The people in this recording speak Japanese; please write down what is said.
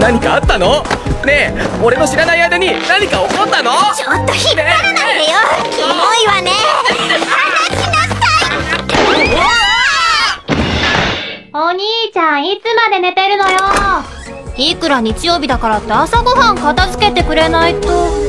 何かあったの？ねえ、俺の知らない間に何か起こったの？ ちょっと引っ張らないでよ。キモいわね。離しなさい。 お兄ちゃんいつまで寝てるのよ。いくら日曜日だからって朝ごはん片付けてくれないと。